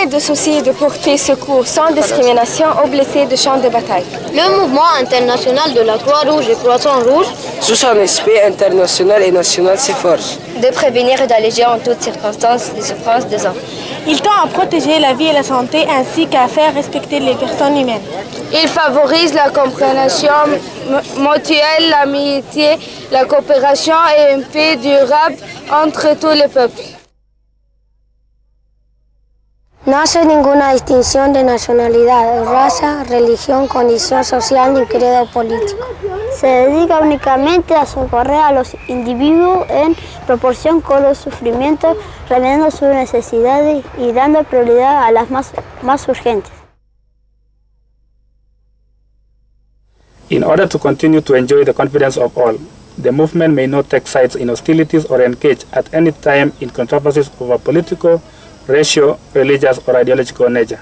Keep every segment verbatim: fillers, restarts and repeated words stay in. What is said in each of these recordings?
est de souci de porter secours sans discrimination aux blessés de champs de bataille. Le mouvement international de la Croix-Rouge et Croissant-Rouge, sous un esprit international et national, s'efforce de prévenir et d'alléger en toutes circonstances les souffrances des hommes. Il tend à protéger la vie et la santé ainsi qu'à faire respecter les personnes humaines. Il favorise la compréhension mutuelle, l'amitié, la coopération et une paix durable entre tous les peuples. No hace ninguna distinción de nacionalidad, raza, religión, condición social ni credo político. Se dedica únicamente a socorrer a los individuos en proporción con los sufrimientos, remediando sus necesidades y dando prioridad a las más, más urgentes. In order to continue to enjoy the confidence of all, the movement may not take sides in hostilities or engage at any time in controversies of a political, racial, religious, or ideological nature.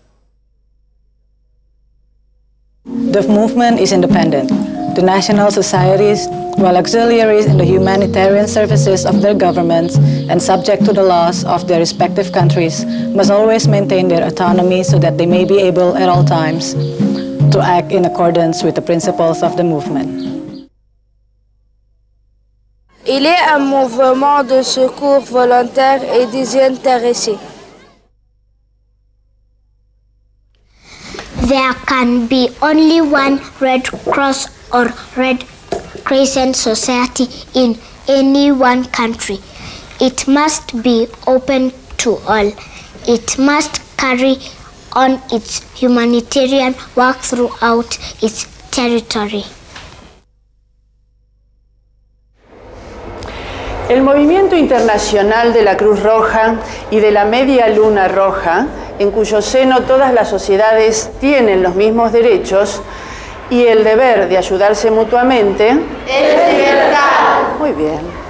The movement is independent. The national societies, while auxiliaries in the humanitarian services of their governments and subject to the laws of their respective countries, must always maintain their autonomy so that they may be able at all times to act in accordance with the principles of the movement. Il est un mouvement de secours volontaire et désintéressé. There can be only one Red Cross or Red Crescent society in any one country. It must be open to all. It must carry on its humanitarian work throughout its territory. El movimiento internacional de la Cruz Roja y de la Media Luna Roja, en cuyo seno todas las sociedades tienen los mismos derechos y el deber de ayudarse mutuamente, es libertad. Muy bien.